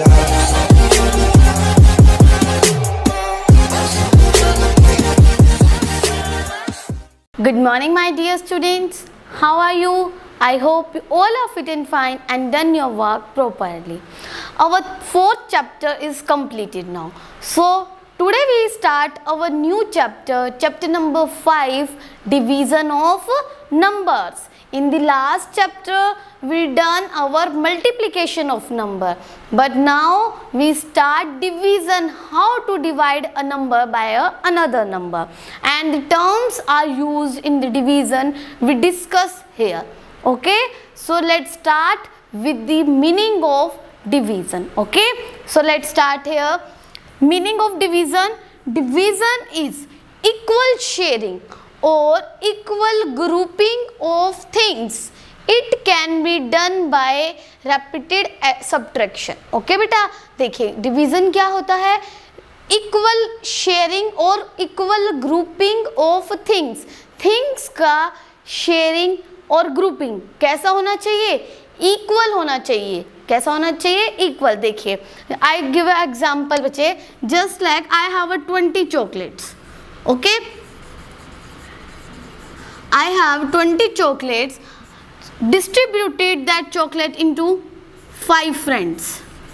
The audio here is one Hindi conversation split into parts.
Good morning my dear students. How are you? I hope you all are fit and fine and done your work properly. Our fourth chapter is completed now. So today we start our new chapter, chapter number 5, division of numbers. In the last chapter we done our multiplication of number, but now we start division, how to divide a number by another number, and the terms are used in the division we discuss here. Okay, so let's start with the meaning of division. Okay, so let's start here. Meaning of division: division is equal sharing or equal grouping of things. It can be done by repeated subtraction. Okay बेटा, देखिए डिवीजन क्या होता है, इक्वल शेयरिंग और equal grouping of things. Things का शेयरिंग और ग्रुपिंग कैसा होना चाहिए, इक्वल होना चाहिए. कैसा होना चाहिए, इक्वल. देखिए आई गिव अ एग्जांपल बच्चे, just like I have 20 chocolates. Okay, I have 20 chocolates, distributed that chocolate into 5 friends.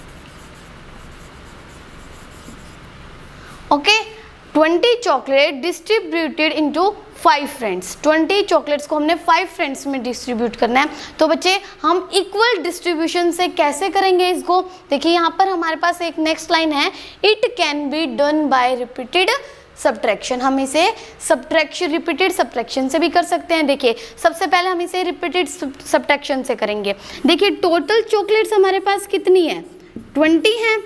Okay, 20 chocolate distributed into 5 friends. 20 chocolates को हमने 5 friends में डिस्ट्रीब्यूट करना है. तो बच्चे हम इक्वल डिस्ट्रीब्यूशन से कैसे करेंगे इसको, देखिए यहाँ पर हमारे पास एक नेक्स्ट लाइन है, it can be done by repeated subtraction. हम इसे सब्ट्रैक्शन, रिपीटेड सब्ट्रैक्शन से भी कर सकते हैं. देखिए सबसे पहले हम इसे रिपीटेड सब्ट्रैक्शन से करेंगे. देखिए टोटल चॉकलेट्स हमारे पास कितनी है, 20 हैं.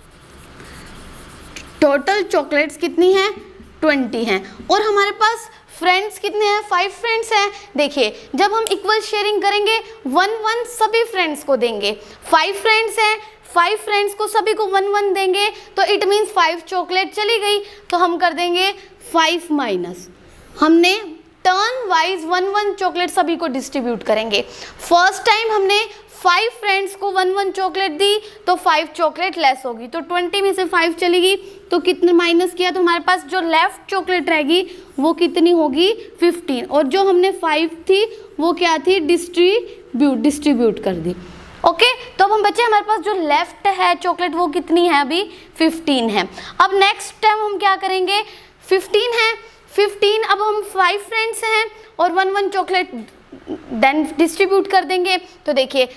टोटल चॉकलेट्स कितनी हैं, 20 हैं. और हमारे पास फ्रेंड्स कितने हैं, 5 फ्रेंड्स हैं. देखिए जब हम इक्वल शेयरिंग करेंगे 1-1 सभी फ्रेंड्स को देंगे. 5 फ्रेंड्स हैं, 5 फ्रेंड्स को सभी को 1-1 देंगे, तो इट मीन्स 5 चॉकलेट चली गई. तो हम कर देंगे 5 माइनस, हमने टर्न वाइज 1-1 चॉकलेट सभी को डिस्ट्रीब्यूट करेंगे. फर्स्ट टाइम हमने 5 फ्रेंड्स को 1-1 चॉकलेट दी तो 5 चॉकलेट लेस होगी, तो 20 में से 5 चलेगी, तो कितने माइनस किया तो हमारे पास जो लेफ्ट चॉकलेट रहेगी वो कितनी होगी, 15. और जो हमने 5 थी वो क्या थी, डिस्ट्रीब्यूट कर दी. ओके, तो अब हम बच्चे हमारे पास जो लेफ्ट है चॉकलेट वो कितनी है, अभी 15 है. अब नेक्स्ट टाइम हम क्या करेंगे, 15 है, 15 अब हम 5 फ्रेंड्स हैं और 1-1 चॉकलेट देन डिस्ट्रीब्यूट कर देंगे. तो देखिए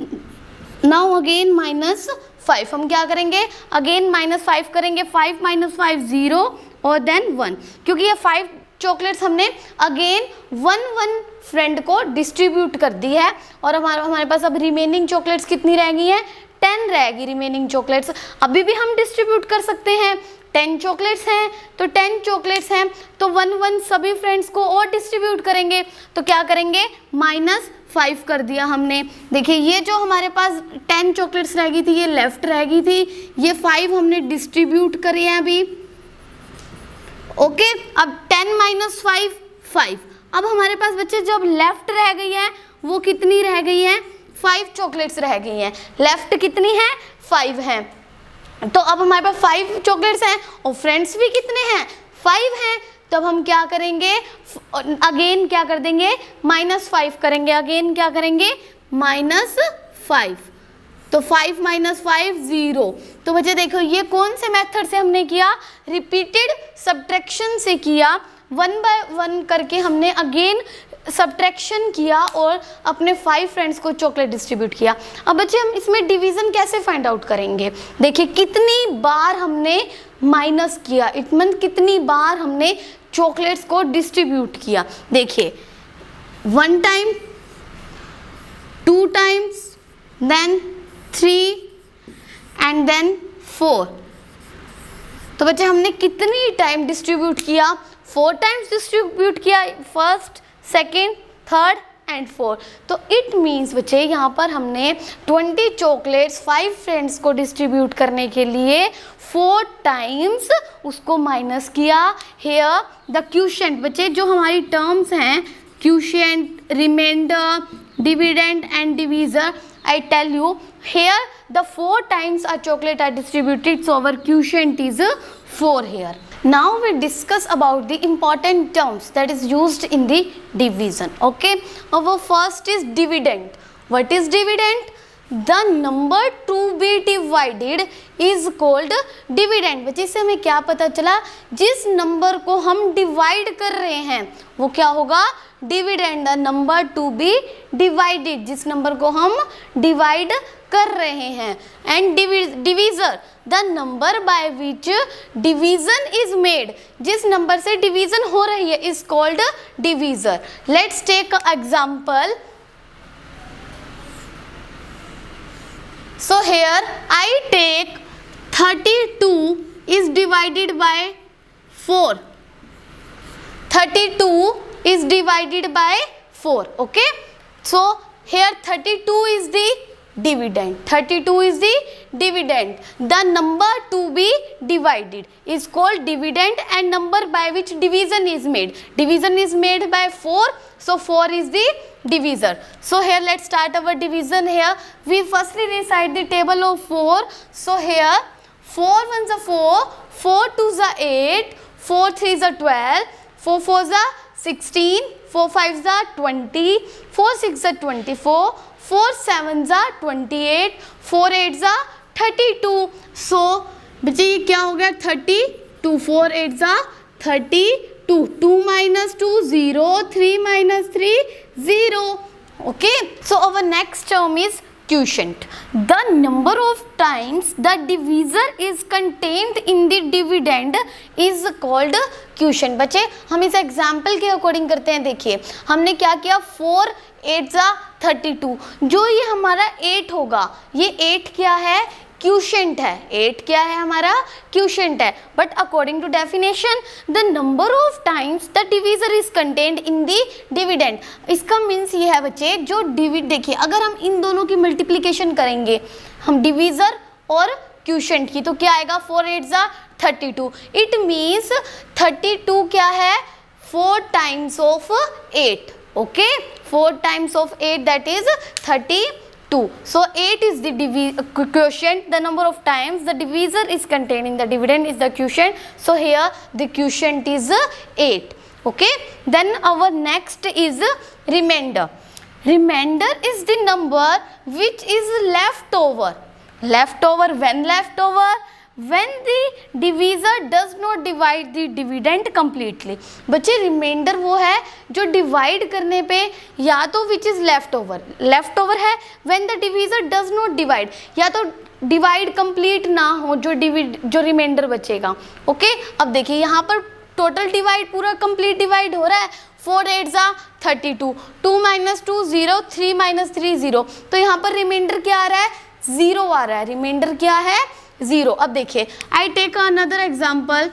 नाउ अगेन -5, हम क्या करेंगे, अगेन -5 करेंगे. 5 - 5 0 और देन 1, क्योंकि ये 5 चॉकलेट्स हमने अगेन 1-1 फ्रेंड को डिस्ट्रीब्यूट कर दी है. और हमारे पास अब रिमेनिंग चॉकलेट्स कितनी रह गई हैं, 10 रहेगी रिमेनिंग चॉकलेट्स. अभी भी हम डिस्ट्रीब्यूट कर सकते हैं. 10 चॉकलेट्स हैं तो 10 चॉकलेट्स हैं तो 1-1 सभी फ्रेंड्स को और डिस्ट्रीब्यूट करेंगे. तो क्या करेंगे, -5 कर दिया हमने. देखिए ये जो हमारे पास 10 चॉकलेट्स रह गई थी ये लेफ्ट रह गई थी, ये 5 हमने डिस्ट्रीब्यूट करी है अभी. ओके, अब 10 - 5 5. अब हमारे पास बच्चे जब लेफ्ट रह गई है वो कितनी रह गई है, 5 चॉकलेट्स रह गई हैं. लेफ्ट कितनी है, 5 हैं. तो अब हमारे पास 5 चॉकलेट्स हैं और फ्रेंड्स भी कितने हैं, 5 हैं. तब हम क्या करेंगे, अगेन क्या कर देंगे, -5 करेंगे. अगेन क्या करेंगे, -5. तो 5 - 5 0. तो बच्चे देखो ये कौन से मेथड से हमने किया, रिपीटेड सब्ट्रैक्शन से किया. 1 by 1 करके हमने अगेन सब्ट्रैक्शन किया और अपने 5 फ्रेंड्स को चॉकलेट डिस्ट्रीब्यूट किया. अब बच्चे हम इसमें डिवीज़न कैसे फाइंड आउट करेंगे, देखिए कितनी बार हमने माइनस किया, इट मीन कितनी बार हमने चॉकलेट्स को डिस्ट्रीब्यूट किया. देखिए 1 time, 2 times, then 3 and then 4. तो बच्चे हमने कितनी टाइम डिस्ट्रीब्यूट किया, 4 टाइम्स डिस्ट्रीब्यूट किया, फर्स्ट, सेकेंड, थर्ड एंड 4. तो इट मीन्स बच्चे यहाँ पर हमने 20 चॉकलेट्स 5 फ्रेंड्स को डिस्ट्रीब्यूट करने के लिए 4 टाइम्स उसको माइनस किया. हेयर द क्वोशिएंट, बच्चे जो हमारी टर्म्स हैं quotient, remainder, dividend and divisor, I tell you here the 4 times a chocolate are distributed, so our quotient is 4 here. Now we discuss about the important terms that is used in the division. Okay, our first is dividend. What is dividend? The number to be divided is called dividend. बच्चे इससे हमें क्या पता चला, जिस नंबर को हम डिवाइड कर रहे हैं वो क्या होगा, dividend. The number to be divided, जिस नंबर को हम डिवाइड कर रहे हैं. And divisor, the number by which division is made, जिस नंबर से डिवीजन हो रही है is called divisor. Let's take example. So here I take 32 is divided by 4. 32 is divided by 4. Okay. So here 32 is the dividend. 32 is the dividend. The number to be divided is called dividend, and number by which division is made. Division is made by 4. So 4 is the divisor. So here let's start our division. Here we firstly recite the table of 4. So here 4 1s are 4, 4 2s are 8, 4 3s are 12, 4 4s are 16, 4 5s are 20, 4 6s are 24, 4 7s are 28, 4 8s are 32. So बच्चे ये क्या हो गया, 32. 4 8s are 32. 2 minus 2 0, 3 minus 3 0. Okay, so our next term is quotient. The number of times the divisor is contained in the dividend is called quotient. बच्चे हम इस एग्जाम्पल के अकॉर्डिंग करते हैं. देखिए हमने क्या किया, 4 8 32, जो ये हमारा 8 होगा, ये 8 क्या है, क्यूशेंट है. 8 क्या है हमारा, क्यूशेंट है. But according to definition the number of times the divisor is contained in the dividend. इसका मीन्स ये है बच्चे, जो देखिए अगर हम इन दोनों की मल्टीप्लिकेशन करेंगे हम डिवीजर और क्यूशेंट की, तो क्या आएगा, 4 8 32. इट मीन्स 32 क्या है, 4 times of 8. Okay, 4 times of 8 that is 32. So 8 is the quotient, the number of times the divisor is contained in the dividend is the quotient. So here the quotient is 8. Okay, then our next is remainder. Remainder is the number which is left over. Left over, when left over, when the divisor does not divide the dividend completely. बच्चे रिमाइंडर वो है जो डिवाइड करने पे या तो विच इज लेफ्ट ओवर है when the divisor does not divide, या तो डिवाइड कंप्लीट ना हो जो रिमाइंडर बचेगा. ओके, अब देखिए यहाँ पर टोटल डिवाइड पूरा कंप्लीट डिवाइड हो रहा है. 4 8 32, 2 minus 2 0, 3 minus 3 0. तो यहाँ पर रिमाइंडर क्या आ रहा है, 0 आ रहा है. रिमाइंडर क्या है, 0. अब देखिए I take another example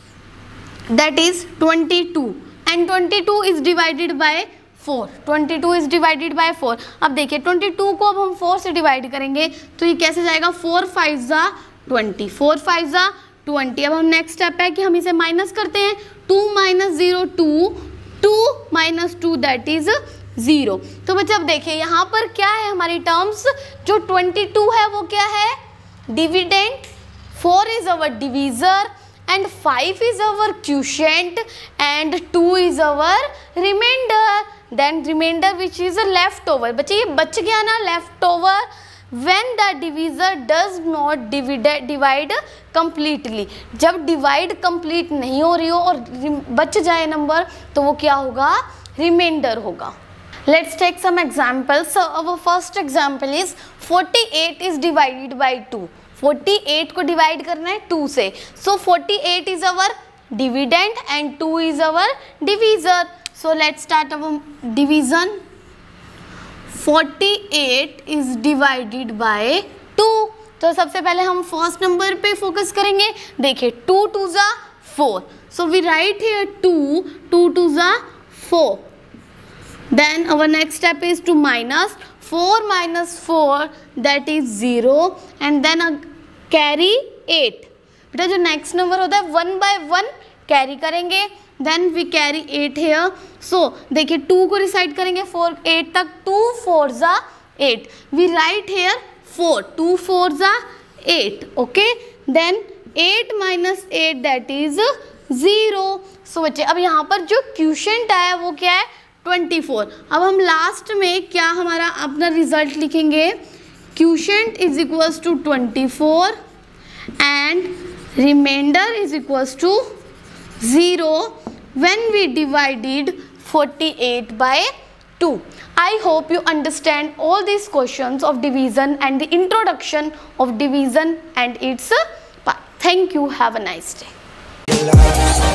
that is 22 and 22 is divided by 4. 22 is divided by 4. अब देखिए 22 को अब हम 4 से डिवाइड करेंगे तो ये कैसे जाएगा, 4 5 20, 4 5 20. अब हम नेक्स्ट स्टेप है कि हम इसे माइनस करते हैं. 2 minus 0 2, 2 minus 2 दैट इज 0. तो बच्चे अब देखिए यहाँ पर क्या है हमारी टर्म्स, जो 22 है वो क्या है, dividend, 4 is our divisor and 5 is our quotient and 2 is our remainder. Then remainder which is a leftover. बच्चे ये बच गया ना leftover, when the divisor does not divide completely. जब divide complete नहीं हो रही हो और बच जाए नंबर तो वो क्या होगा, remainder होगा. Let's take some examples. So our first example is 48 is divided by 2. 48 को डिवाइड करना है 2 से. So 48 is our dividend and 2 is our divisor. So let's start our division. 48 is divided by 2. तो सबसे पहले हम फर्स्ट नंबर पे फोकस करेंगे. देखिए 2 2s are 4. So we write here 2, 2 2s are 4. Then our next step is to minus 4 minus 4 that is 0 and then carry 8. बेटा जो नेक्स्ट नंबर होता है 1 by 1 कैरी करेंगे. Then we carry 8 here. So देखिए 2 को रिसाइड करेंगे 4 8 तक. 2 4s are 8. We write here 4. 2 4s are 8. Okay. Then 8 minus 8 that is 0. So बच्चे अब यहाँ पर जो क्वोशिएंट आया वो क्या है 24. अब हम लास्ट में क्या हमारा अपना रिजल्ट लिखेंगे, quotient is equals to 24 and remainder is equals to 0 when we divided 48 by 2. I hope you understand all these questions of division and the introduction of division and its part. Thank you. Have a nice day.